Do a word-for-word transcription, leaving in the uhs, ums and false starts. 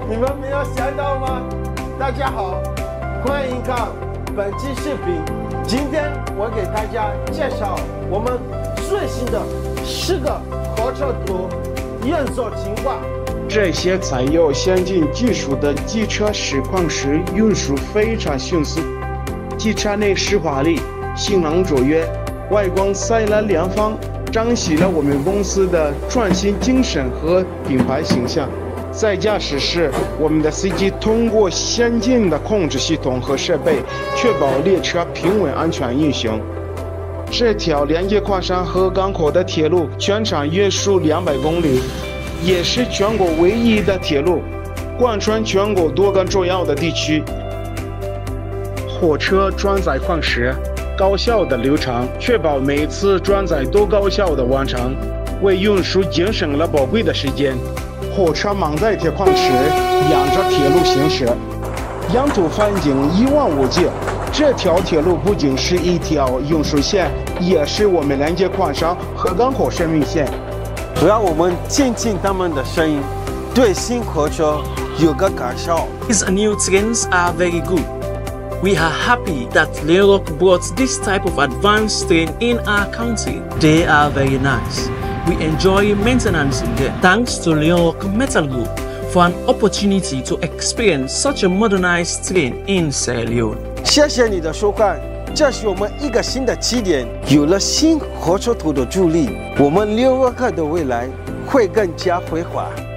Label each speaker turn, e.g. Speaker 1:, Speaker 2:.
Speaker 1: 你们没有想到吗？大家好，欢迎看本期视频。今天我给大家介绍我们最新的十个火车图运作情况。
Speaker 2: 这些采用先进技术的机车实况时运输非常迅速，机车内饰华丽，性能卓越，外观赛来良方，彰显了我们公司的创新精神和品牌形象。在驾驶时，我们的司机通过先进的控制系统和设备，确保列车平稳安全运行。这条连接矿山和港口的铁路全长约数两百公里，也是全国唯一的铁路，贯穿全国多个重要的地区。火车装载矿石高效的流程，确保每次装载都高效的完成，为运输节省了宝贵的时间。火车满载铁矿石沿着铁路行驶，沿途风景一望无际。这条铁路不仅是一条运输线，也是我们连接矿山和港口生命线。
Speaker 1: 让我们听听他们的声音，对新火车有个感受。
Speaker 3: These new trains are very good. We are happy that Leone brought this type of advanced train in our country. They are very nice. We enjoy maintenance them. Thanks to Leone Metal Group for an opportunity to experience such a modernized train in Sierra Leone.
Speaker 1: 谢谢你的收看，这是我们一个新的起点。有了新火车图的助力，我们Leone的未来会更加辉煌。